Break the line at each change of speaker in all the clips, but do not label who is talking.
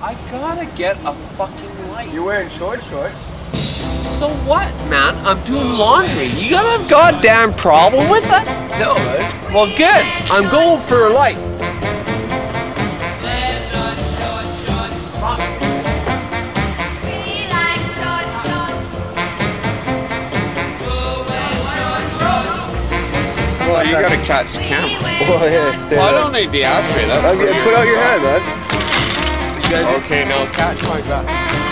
I gotta get a fucking light.
You're wearing shorts?
So what, man? I'm doing laundry. You got a goddamn problem with that?
No, right?
Well, good. I'm going for a light. Well, you gotta catch the camera.
Oh, yeah.
Well, I don't need the ashtray. That's
Okay, put out your hand, man.
Okay, now catch my back.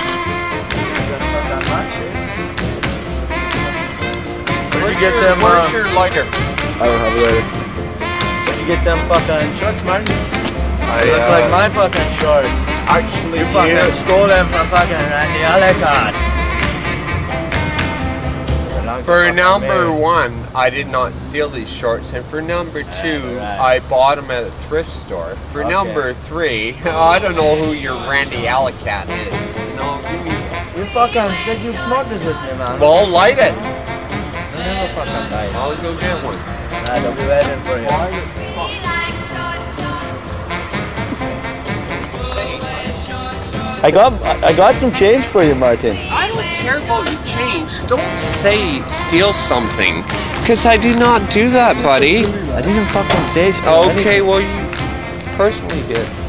Where'd you get them?
Where's your lighter?
I don't have a lighter.
Where'd you get them fucking shorts, man?
I
They look like my fucking shorts.
actually
You fucking stole them from fucking Randy Ellicott.
For number one, I did not steal these shorts, and for number two, I bought them at a thrift store. For number three, I don't know who your Randy Ellicott is. You know,
You fucking said you'd smoke this with me, man.
well, light it.
I never fucking died.
I'll go get one.
Alright, I'll be waiting for you. I got some change for you, Martin.
I don't care about your change. Don't say steal something, because I do not do that, buddy.
I didn't fucking say so.
Okay, well, you personally did.